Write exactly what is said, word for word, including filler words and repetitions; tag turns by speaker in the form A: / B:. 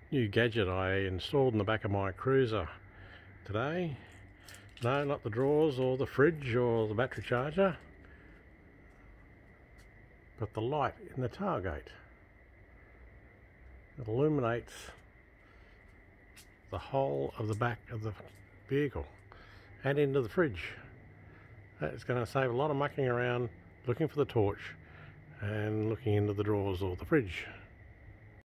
A: new gadget I installed in the back of my cruiser today. No, not the drawers or the fridge or the battery charger, but the light in the tailgate. It illuminates the whole of the back of the vehicle and into the fridge. That's going to save a lot of mucking around looking for the torch and looking into the drawers or the fridge.